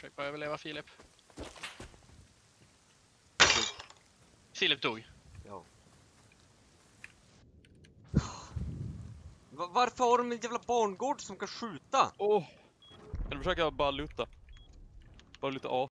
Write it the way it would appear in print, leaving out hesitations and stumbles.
Försök bara överleva Felep. Felep dog. Ja. Varför har de en jävla barngård som kan skjuta? Åh! Kan du försöka bara luta? Bara lite A.